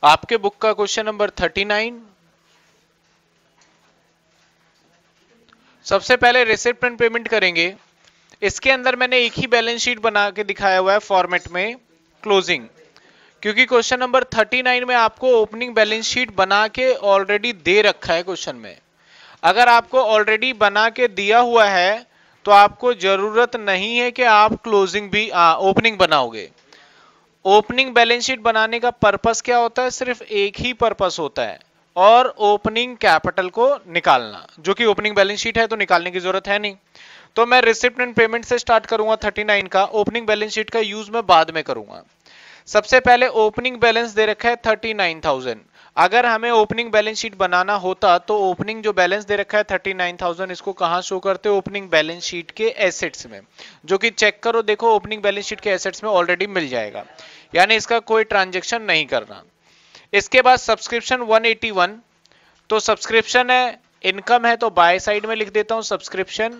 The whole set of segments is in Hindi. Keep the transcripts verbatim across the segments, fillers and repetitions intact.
आपके बुक का क्वेश्चन नंबर थर्टी नाइन। सबसे पहले रिसिप्ट एंड पेमेंट करेंगे। इसके अंदर मैंने एक ही बैलेंस शीट बना के दिखाया हुआ है फॉर्मेट में, क्लोजिंग, क्योंकि क्वेश्चन नंबर थर्टी नाइन में आपको ओपनिंग बैलेंस शीट बना के ऑलरेडी दे रखा है क्वेश्चन में। अगर आपको ऑलरेडी बना के दिया हुआ है तो आपको जरूरत नहीं है कि आप क्लोजिंग भी आ, ओपनिंग बनाओगे। ओपनिंग बैलेंस शीट बनाने का पर्पस क्या होता है? सिर्फ एक ही पर्पस होता है, और ओपनिंग कैपिटल को निकालना, जो कि ओपनिंग बैलेंस शीट है तो निकालने की जरूरत है नहीं। तो मैं रिसिप्ट एंड पेमेंट से स्टार्ट करूंगा थर्टी नाइन का। ओपनिंग बैलेंस शीट का यूज मैं बाद में करूंगा। सबसे पहले ओपनिंग बैलेंस दे रखा है थर्टी नाइन थाउजेंड। अगर हमें ओपनिंग बैलेंस शीट बनाना होता तो ओपनिंग जो बैलेंस दे रखा है थर्टी नाइन थाउजेंड, इसको कहां शो करते हो? ओपनिंग बैलेंस शीट के एसेट्स में, जो कि चेक करो, देखो ओपनिंग बैलेंस शीट के एसेट्स में ऑलरेडी मिल जाएगा, यानी इसका कोई ट्रांजेक्शन नहीं करना। इसके बाद सब्सक्रिप्शन वन एटी वन, तो सब्सक्रिप्शन है, इनकम है तो बाय साइड में लिख देता हूं सब्सक्रिप्शन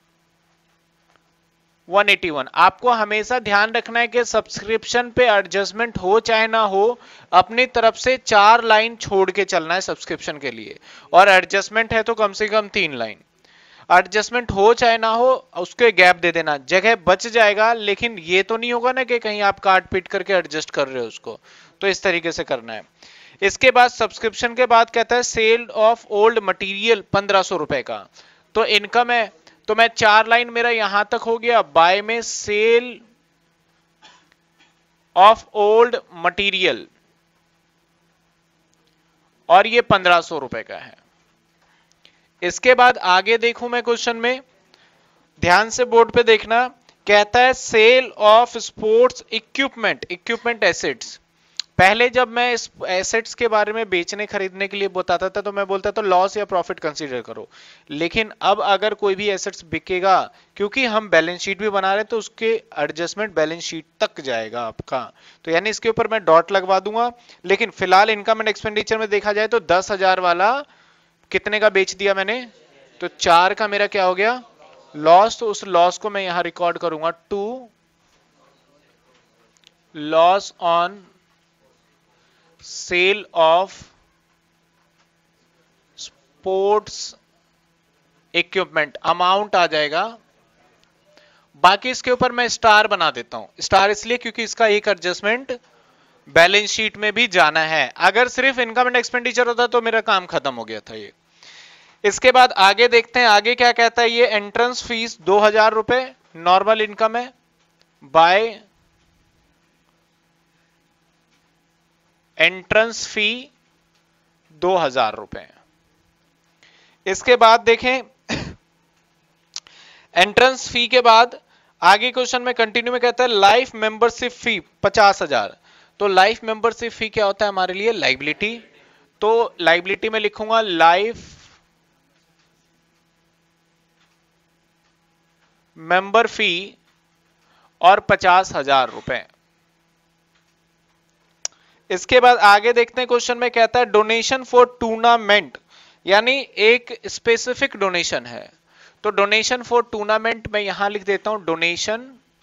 वन एटी वन। आपको हमेशा ध्यान रखना है कि सब्सक्रिप्शन पे एडजस्टमेंट हो चाहे ना हो, अपनी तरफ से चार लाइन छोड़ के चलना है सब्सक्रिप्शन के लिए, और एडजस्टमेंट है तो कम से कम तीन लाइन। एडजस्टमेंट हो चाहे ना हो उसके गैप दे देना, जगह बच जाएगा, लेकिन ये तो नहीं होगा ना कि कहीं आप काट पीट करके एडजस्ट कर रहे हो उसको, तो इस तरीके से करना है। इसके बाद सब्सक्रिप्शन के बाद कहता है सेल ऑफ ओल्ड मटेरियल पंद्रह सौ रुपए का, तो इनकम है, तो मैं चार लाइन मेरा यहां तक हो गया। बाय में सेल ऑफ ओल्ड मटेरियल, और ये पंद्रह सौ रुपए का है। इसके बाद आगे देखूं मैं क्वेश्चन में, ध्यान से बोर्ड पे देखना, कहता है sale of sports equipment, equipment assets. पहले जब मैं इस एसेट्स के बारे में बेचने खरीदने के लिए बताता था तो मैं बोलता था लॉस या प्रॉफिट कंसीडर करो, लेकिन अब अगर कोई भी एसेट्स बिकेगा, क्योंकि हम बैलेंस शीट भी बना रहे हैं तो उसके एडजस्टमेंट बैलेंस शीट तक जाएगा आपका, तो यानी इसके ऊपर मैं डॉट लगवा दूंगा। लेकिन फिलहाल इनकम एंड एक्सपेंडिचर में देखा जाए तो दस हजार वाला कितने का बेच दिया मैंने, तो चार का मेरा क्या हो गया? लॉस। तो उस लॉस को मैं यहां रिकॉर्ड करूंगा, to loss on sale of sports equipment, amount आ जाएगा। बाकी इसके ऊपर मैं स्टार बना देता हूं। स्टार इसलिए क्योंकि इसका एक एडजस्टमेंट बैलेंस शीट में भी जाना है। अगर सिर्फ इनकम एंड एक्सपेंडिचर होता तो मेरा काम खत्म हो गया था ये। इसके बाद आगे देखते हैं, आगे क्या कहता है। ये एंट्रेंस फीस दो हजार रुपए नॉर्मल इनकम है, बाय एंट्रेंस फी दो हजार रुपए। इसके बाद देखें एंट्रेंस फी के बाद आगे क्वेश्चन में कंटिन्यू में कहता है लाइफ मेंबरशिप फी पचास हजार। तो लाइफ मेंबरशिप फी क्या होता है हमारे लिए? लाइबिलिटी। तो लाइबिलिटी में लिखूंगा लाइफ मेंबर फी और पचास हजार रुपए। इसके बाद आगे देखते हैं, क्वेश्चन में कहता है डोनेशन फॉर टूर्नामेंट, यानी एक स्पेसिफिक डोनेशन है। तो डोनेशन फॉर टूर्नामेंट मैं यहां लिख देता हूं डोनेशन,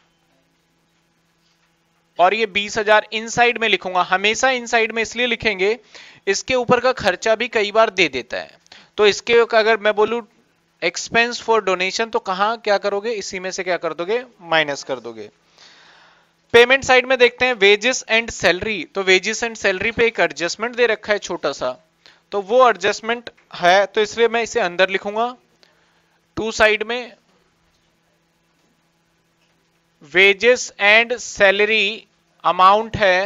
और ये बीस हजार इनसाइड में लिखूंगा। हमेशा इनसाइड में इसलिए लिखेंगे, इसके ऊपर का खर्चा भी कई बार दे देता है। तो इसके अगर मैं बोलूं एक्सपेंस फॉर डोनेशन, तो कहां क्या करोगे? इसी में से क्या कर दोगे? माइनस कर दोगे। पेमेंट साइड में देखते हैं वेजेस एंड सैलरी। तो वेजेस एंड सैलरी पे एक एडजस्टमेंट दे रखा है छोटा सा, तो वो एडजस्टमेंट है, तो इसलिए मैं इसे अंदर लिखूंगा। टू साइड में वेजेस एंड सैलरी अमाउंट है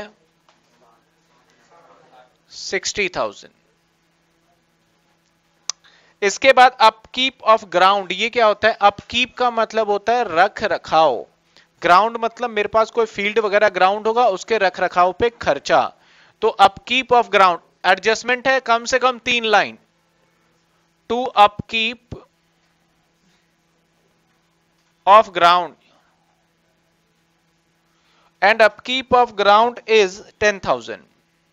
सिक्सटी थाउजेंड। इसके बाद अपकीप ऑफ ग्राउंड, ये क्या होता है? अपकीप का मतलब होता है रख रखाव। ग्राउंड मतलब मेरे पास कोई फील्ड वगैरह ग्राउंड होगा, उसके रख रखाव पे खर्चा। तो अपकीप ऑफ ग्राउंड एडजस्टमेंट है कम से कम तीन line, to upkeep of ground and upkeep of ground is ten thousand.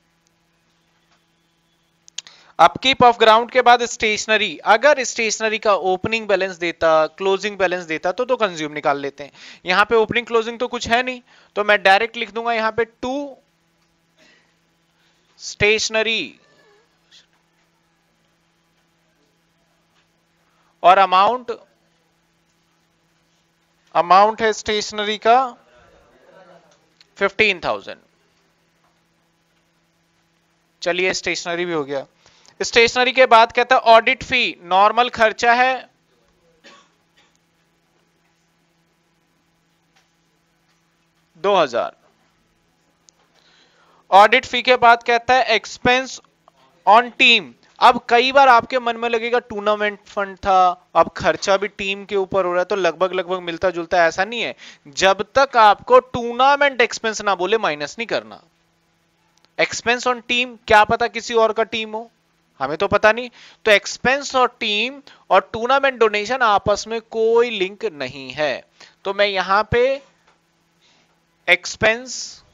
Upkeep of ground के बाद स्टेशनरी, अगर स्टेशनरी का ओपनिंग बैलेंस देता, क्लोजिंग बैलेंस देता तो तो कंज्यूम निकाल लेते हैं। यहां पे ओपनिंग क्लोजिंग तो कुछ है नहीं, तो मैं डायरेक्ट लिख दूंगा यहां पे टू स्टेशनरी और अमाउंट अमाउंट है स्टेशनरी का फिफ्टीन थाउजेंड। चलिए स्टेशनरी भी हो गया। स्टेशनरी के बाद कहता है ऑडिट फी, नॉर्मल खर्चा है दो हजार। ऑडिट फी के बाद कहता है एक्सपेंस ऑन टीम। अब कई बार आपके मन में लगेगा टूर्नामेंट फंड था, अब खर्चा भी टीम के ऊपर हो रहा है, तो लगभग लगभग मिलता जुलता है। ऐसा नहीं है, जब तक आपको टूर्नामेंट एक्सपेंस ना बोले माइनस नहीं करना। एक्सपेंस ऑन टीम, क्या पता किसी और का टीम हो, हमें तो पता नहीं। तो एक्सपेंस और टीम और टूर्नामेंट डोनेशन आपस में कोई लिंक नहीं है। तो मैं यहां पे expense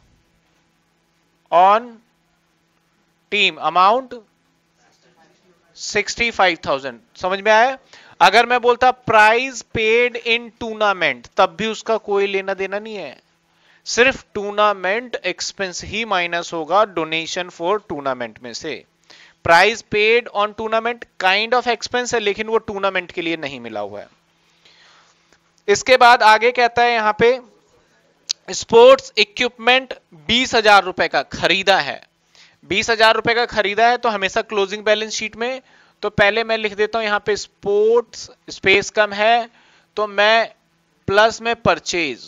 on team amount sixty five thousand, समझ में आया। अगर मैं बोलता प्राइज पेड इन टूर्नामेंट, तब भी उसका कोई लेना देना नहीं है, सिर्फ टूर्नामेंट एक्सपेंस ही माइनस होगा डोनेशन फॉर टूर्नामेंट में से। Prize paid on tournament kind of expense है, लेकिन वो टूर्नामेंट के लिए नहीं मिला हुआ है। इसके बाद आगे कहता है यहां पे स्पोर्ट्स इक्विपमेंट बीस हजार रुपए का खरीदा है। बीस हजार रुपए का खरीदा है तो हमेशा क्लोजिंग बैलेंस शीट में, तो पहले मैं लिख देता हूं यहां पे स्पोर्ट्स, स्पेस कम है तो मैं प्लस में परचेज,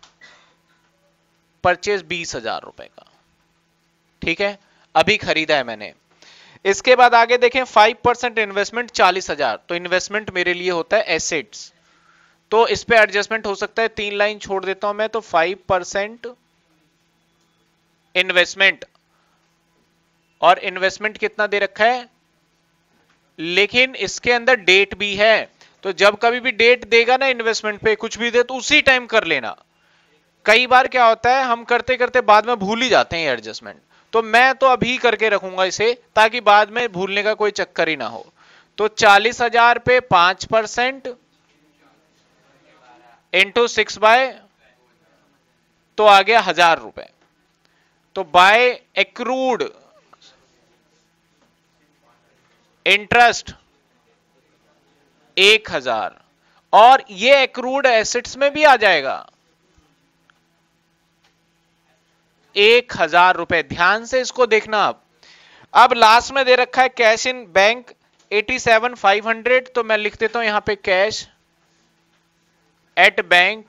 परचेज बीस हजार रुपए का, ठीक है, अभी खरीदा है मैंने। इसके बाद आगे देखें फाइव परसेंट इन्वेस्टमेंट चालीस हजार, तो इन्वेस्टमेंट मेरे लिए होता है एसेट्स, तो इस पे एडजस्टमेंट हो सकता है, तीन लाइन छोड़ देता हूं मैं। तो फाइव परसेंट इन्वेस्टमेंट, और इन्वेस्टमेंट कितना दे रखा है, लेकिन इसके अंदर डेट भी है, तो जब कभी भी डेट देगा ना इन्वेस्टमेंट पे कुछ भी दे तो उसी टाइम कर लेना। कई बार क्या होता है हम करते करते बाद में भूल ही जाते हैं एडजस्टमेंट, तो मैं तो अभी करके रखूंगा इसे ताकि बाद में भूलने का कोई चक्कर ही ना हो। तो चालीस हजार पे पांच परसेंट इंटू सिक्स बाय, तो आ गया हजार रुपए। तो बाय एक्रूड इंटरेस्ट एक हजार, और ये एक्रूड एसेट्स में भी आ जाएगा एक हजार रुपए। ध्यान से इसको देखना। आप अब लास्ट में दे रखा है cash in bank eighty seven five hundred, तो मैं लिख देता हूं यहां पे cash at bank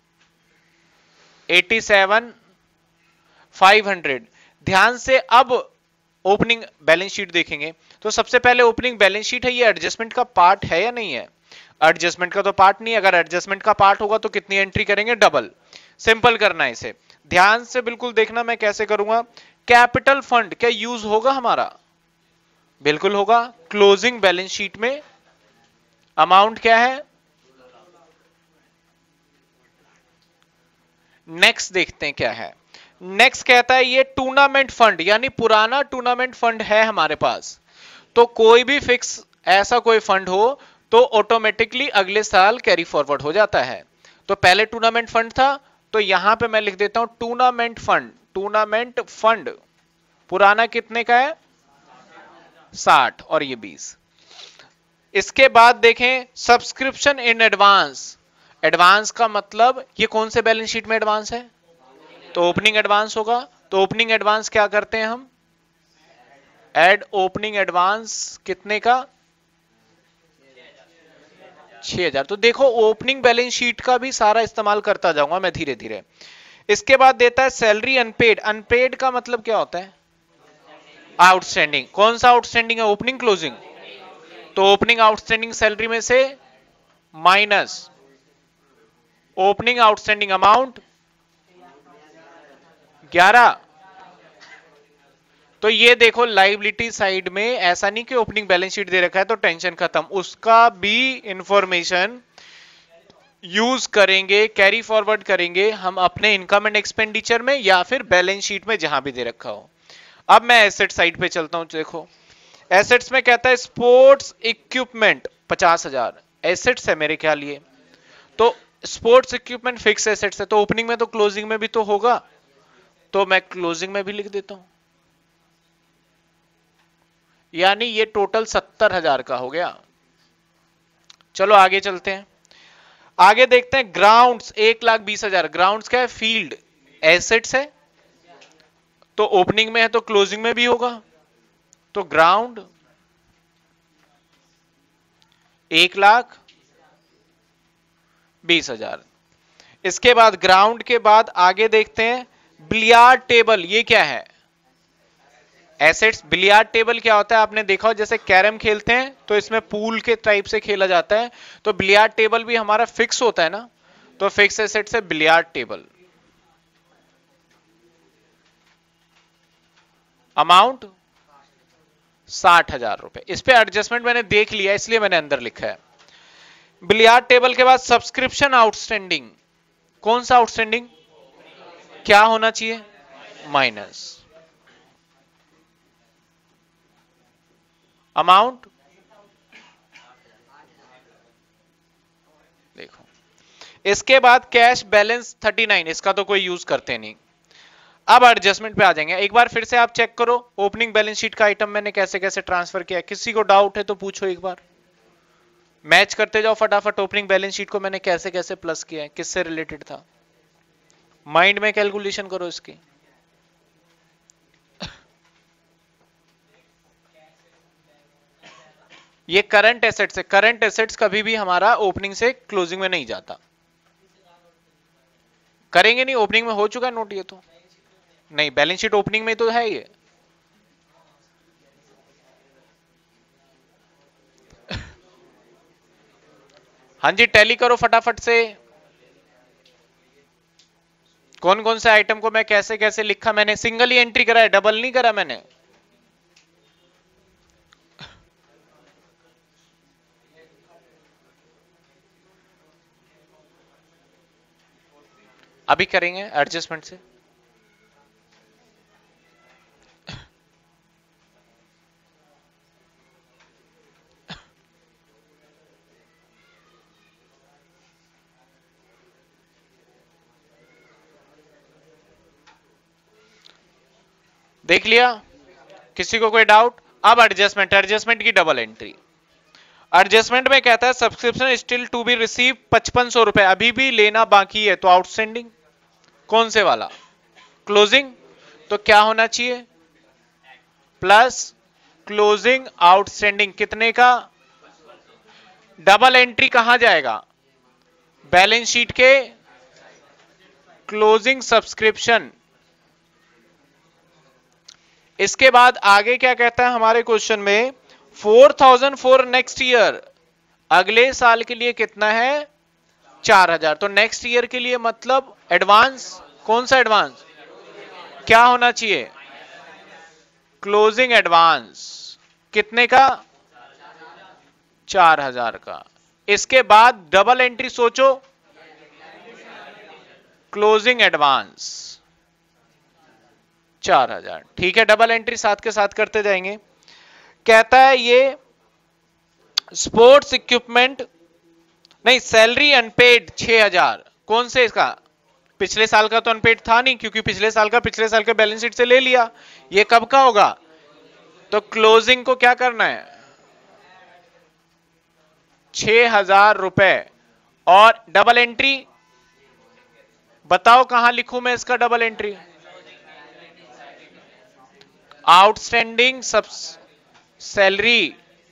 eighty seven five hundred. ध्यान से अब ओपनिंग बैलेंस शीट देखेंगे, तो सबसे पहले ओपनिंग बैलेंस शीट है, ये एडजस्टमेंट का पार्ट है या नहीं है? एडजस्टमेंट का तो पार्ट नहीं है। अगर एडजस्टमेंट का पार्ट होगा तो कितनी एंट्री करेंगे, डबल। सिंपल करना है इसे, ध्यान से बिल्कुल देखना मैं कैसे करूंगा। कैपिटल फंड क्या यूज होगा हमारा? बिल्कुल होगा। क्लोजिंग बैलेंस शीट में अमाउंट क्या है? नेक्स्ट देखते हैं क्या है। नेक्स्ट कहता है ये टूर्नामेंट फंड, यानी पुराना टूर्नामेंट फंड है हमारे पास, तो कोई भी फिक्स ऐसा कोई फंड हो तो ऑटोमेटिकली अगले साल कैरी फॉरवर्ड हो जाता है। तो पहले टूर्नामेंट फंड था, तो यहां पे मैं लिख देता हूं टूर्नामेंट फंड। टूर्नामेंट फंड पुराना कितने का है? साठ, और ये बीस। इसके बाद देखें सब्सक्रिप्शन इन एडवांस। एडवांस का मतलब ये कौन से बैलेंस शीट में एडवांस है? तो ओपनिंग एडवांस होगा। तो ओपनिंग एडवांस क्या करते हैं हम? ऐड ओपनिंग एडवांस कितने का? छह हजार। तो देखो ओपनिंग बैलेंस शीट का भी सारा इस्तेमाल करता जाऊंगा मैं धीरे धीरे। इसके बाद देता है सैलरी अनपेड। अनपेड का मतलब क्या होता है? आउटस्टैंडिंग। कौन सा आउटस्टैंडिंग है? Opening closing. तो ओपनिंग आउटस्टैंडिंग सैलरी में से माइनस ओपनिंग आउटस्टैंडिंग अमाउंट ग्यारह। तो ये देखो लाइबिलिटी साइड में ऐसा नहीं कि ओपनिंग बैलेंस शीट दे रखा है तो टेंशन खत्म, उसका भी इंफॉर्मेशन यूज करेंगे, कैरी फॉरवर्ड करेंगे हम अपने इनकम एंड एक्सपेंडिचर में या फिर बैलेंस शीट में जहां भी दे रखा हो। अब मैं एसेट साइड पे चलता हूं। देखो एसेट्स में कहता है स्पोर्ट्स इक्विपमेंट पचास हजार एसेट्स है मेरे ख्याल ये। तो स्पोर्ट्स इक्विपमेंट फिक्स एसेट्स है, तो ओपनिंग में तो क्लोजिंग में भी तो होगा, तो मैं क्लोजिंग में भी लिख देता हूं यानी ये टोटल सत्तर हजार का हो गया। चलो आगे चलते हैं, आगे देखते हैं ग्राउंड्स एक लाख बीस हजार। ग्राउंड्स क्या है? फील्ड एसेट्स है, तो ओपनिंग में है तो क्लोजिंग में भी होगा, तो ग्राउंड एक लाख बीस हजार। इसके बाद ग्राउंड के बाद आगे देखते हैं बिलियार्ड टेबल। ये क्या है? एसेट्स। बिलियार्ड टेबल क्या होता है? आपने देखा हो जैसे कैरम खेलते हैं तो इसमें पूल के टाइप से खेला जाता है, तो बिलियार्ड टेबल भी हमारा फिक्स होता है ना, तो फिक्स एसेट्स है बिलियार्ड टेबल। अमाउंट साठ हजार रुपए। इस पे एडजस्टमेंट मैंने देख लिया इसलिए मैंने अंदर लिखा है। बिलियार्ड टेबल के बाद सब्सक्रिप्शन आउटस्टैंडिंग। कौन सा आउटस्टैंडिंग? क्या होना चाहिए? Minus amount. देखो इसके बाद कैश बैलेंस उनतालीस, इसका तो कोई यूज करते नहीं। अब एडजस्टमेंट पे आ जाएंगे। एक बार फिर से आप चेक करो ओपनिंग बैलेंस शीट का आइटम मैंने कैसे कैसे ट्रांसफर किया। किसी को डाउट है तो पूछो, एक बार मैच करते जाओ फटाफट। ओपनिंग बैलेंस शीट को मैंने कैसे कैसे प्लस किया है, किससे रिलेटेड था, माइंड में कैलकुलेशन करो इसकी। ये करंट एसेट्स है, करंट एसेट्स कभी भी हमारा ओपनिंग से क्लोजिंग में नहीं जाता। करेंगे नहीं, ओपनिंग में हो चुका है नोट। ये तो नहीं, बैलेंस शीट ओपनिंग में तो है ये। हाँ जी, टैली करो फटाफट से। कौन कौन से आइटम को मैं कैसे कैसे लिखा मैंने। सिंगल ही एंट्री करा है, डबल नहीं करा मैंने। अभी करेंगे एडजस्टमेंट से। देख लिया, किसी को कोई डाउट? अब एडजस्टमेंट, एडजस्टमेंट की डबल एंट्री। एडजस्टमेंट में कहता है subscription still to be receive पचपन सौ रुपए, अभी भी लेना बाकी है, तो आउटस्टैंडिंग कौन से वाला? क्लोजिंग। तो क्या होना चाहिए? प्लस क्लोजिंग आउटस्टैंडिंग कितने का? डबल एंट्री कहां जाएगा? बैलेंस शीट के क्लोजिंग सब्सक्रिप्शन। इसके बाद आगे क्या कहता है हमारे क्वेश्चन में? Four thousand for next year, अगले साल के लिए कितना है? चार हजार। तो नेक्स्ट ईयर के लिए मतलब एडवांस। कौन सा एडवांस? क्या होना चाहिए? क्लोजिंग एडवांस कितने का? चार हजार का। इसके बाद डबल एंट्री सोचो, क्लोजिंग एडवांस चार हजार। ठीक है, डबल एंट्री साथ के साथ करते जाएंगे। कहता है ये स्पोर्ट्स इक्विपमेंट नहीं, सैलरी अनपेड छह हजार। कौन से इसका? पिछले साल का तो अनपेड था नहीं, क्योंकि पिछले साल का पिछले साल के बैलेंस शीट से ले लिया। ये कब का होगा? तो क्लोजिंग को क्या करना है? छह हजार रुपए। और डबल एंट्री बताओ कहां लिखूं मैं इसका डबल एंट्री? आउटस्टैंडिंग सब सैलरी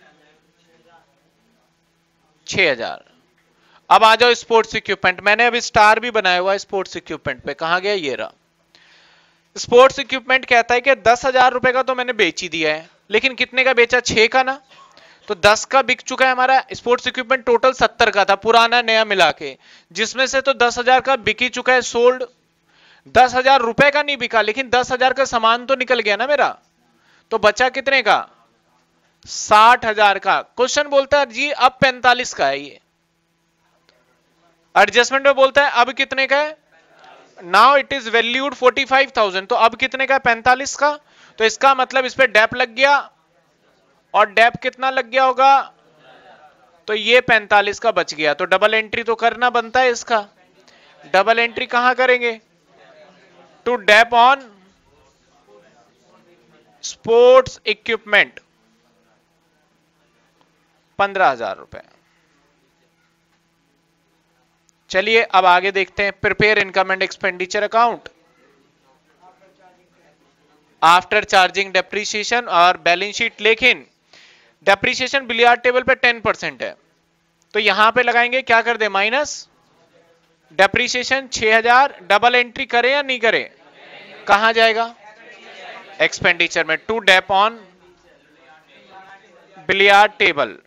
छह हजार। अब आ जाओ स्पोर्ट्स इक्विपमेंट। मैंने अभी स्टार भी बनाया हुआ है स्पोर्ट्स इक्विपमेंट पे। कहां गया? ये रहा। स्पोर्ट्स इक्विपमेंट कहता है कि दस हजार रुपए का तो मैंने बेच ही दिया है, लेकिन कितने का बेचा? छह का ना, तो दस का बिक चुका है हमारा। स्पोर्ट्स इक्विपमेंट टोटल सत्तर का था, पुराना नया मिला के, जिसमें से तो दस हजार का बिक ही चुका है, सोल्ड। दस हजार रुपए का नहीं बिका, लेकिन दस हजार का सामान तो निकल गया ना मेरा। तो बचा कितने का? साठ हजार का। क्वेश्चन बोलता है जी अब पैंतालीस का है ये। एडजस्टमेंट में बोलता है अब कितने का है? Now it is valued forty five thousand. तो अब कितने का? पैंतालीस का। तो इसका मतलब इस पे डेप लग गया, और डेप कितना लग गया होगा? तो ये पैंतालीस का बच गया। तो डबल एंट्री तो करना बनता है इसका। डबल एंट्री कहां करेंगे? To dep on sports equipment. पंद्रह हजार रुपए। चलिए अब आगे देखते हैं। Prepare income and expenditure account after charging depreciation और बैलेंस शीट, लेकिन डेप्रीशिएशन बिलियार्ड टेबल पे टेन परसेंट है, तो यहां पे लगाएंगे क्या कर दे, माइनस डेप्रीशिएशन छह हजार, डबल एंट्री करे या नहीं करे, कहां जाएगा, एक्सपेंडिचर में, to dep on billiard table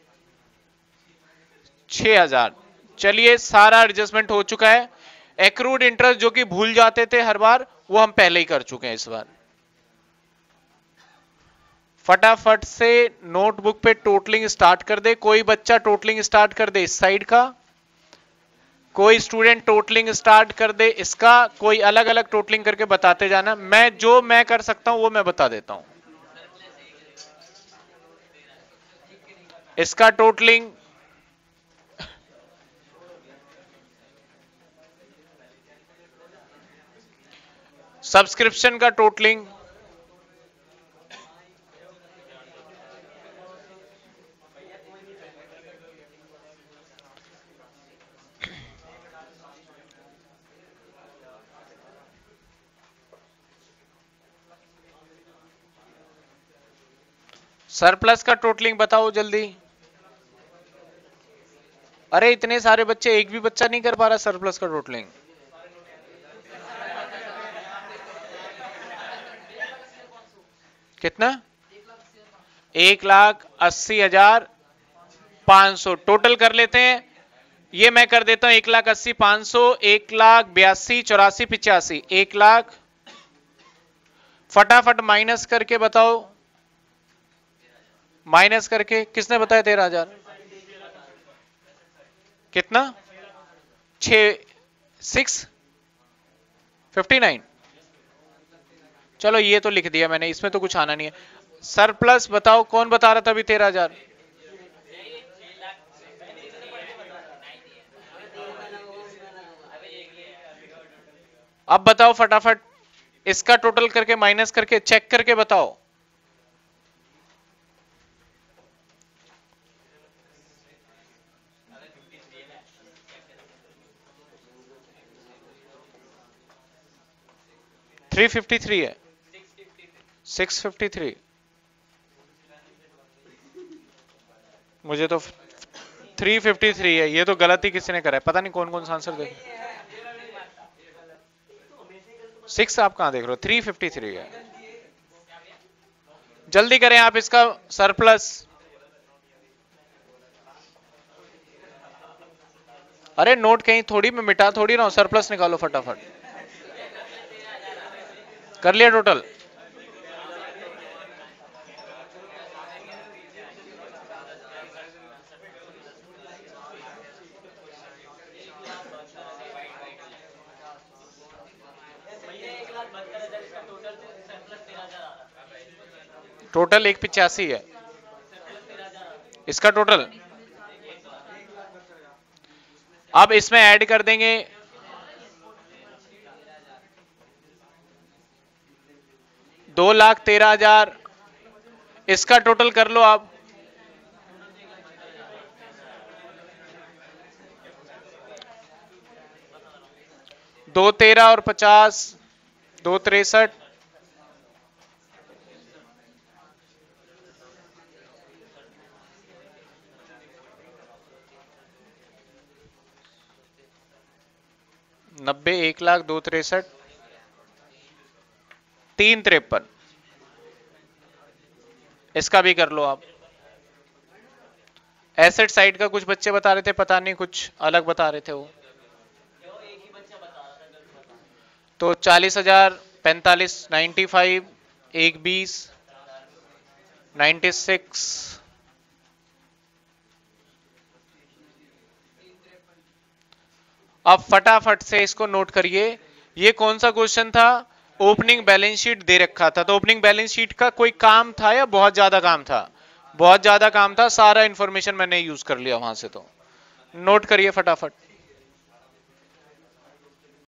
छह हजार। चलिए सारा एडजस्टमेंट हो चुका है। एक्रूड इंटरेस्ट जो कि भूल जाते थे हर बार, वो हम पहले ही कर चुके हैं इस बार। फटाफट से नोटबुक पे टोटलिंग स्टार्ट कर दे। कोई बच्चा टोटलिंग स्टार्ट कर दे इस साइड का, कोई स्टूडेंट टोटलिंग स्टार्ट कर दे इसका, कोई अलग अलग टोटलिंग करके बताते जाना। मैं जो मैं कर सकता हूं वो मैं बता देता हूं। इसका टोटलिंग सब्सक्रिप्शन का टोटलिंग सरप्लस का टोटलिंग बताओ जल्दी। अरे इतने सारे बच्चे, एक भी बच्चा नहीं कर पा रहा सरप्लस का टोटलिंग। कितना, एक लाख अस्सी हजार पांच सौ टोटल कर लेते हैं। ये मैं कर देता हूं, एक लाख अस्सी पांच सौ, एक लाख बयासी चौरासी पिचासी, एक लाख, फटाफट माइनस करके बताओ, माइनस करके, किसने बताया तेरह हजार, कितना, छ सिक्स फिफ्टी नाइन। चलो ये तो लिख दिया मैंने, इसमें तो कुछ आना नहीं है। सरप्लस बताओ, कौन बता रहा था अभी तेरह हजार, अब बताओ फटाफट, इसका टोटल करके माइनस करके चेक करके बताओ। थ्री फिफ्टी थ्री है, सिक्स फिफ्टी थ्री, मुझे तो थ्री फिफ्टी थ्री है। ये तो गलती किसी ने करा है, पता नहीं कौन कौन सा आंसर देखे। सिक्स आप कहां देख रहे हो, थ्री फिफ्टी थ्री है। जल्दी करें आप इसका सरप्लस। अरे नोट कहीं थोड़ी मैं मिटा थोड़ी रहा हूं, सरप्लस निकालो फटाफट। कर लिया टोटल, टोटल एक पिचासी है इसका टोटल। अब इसमें ऐड कर देंगे दो लाख तेरह हजार, इसका टोटल कर लो आप, दो तेरह और पचास, दो तिरसठ, नब्बे, एक लाख, दो तिरसठ, तीन तिरपन, इसका भी कर लो आप। एसेट साइड का कुछ बच्चे बता रहे थे, पता नहीं कुछ अलग बता रहे थे वो, तो चालीस हजार, पैंतालीस, नाइन्टी फाइव, एक बीस, नाइन्टी सिक्स, अब फटाफट से इसको नोट करिए। ये कौन सा क्वेश्चन था, ओपनिंग बैलेंस शीट दे रखा था, तो ओपनिंग बैलेंस शीट का कोई काम था या बहुत ज्यादा काम था, बहुत ज्यादा काम था, सारा इंफॉर्मेशन मैंने यूज कर लिया वहां से, तो नोट करिए फटाफट।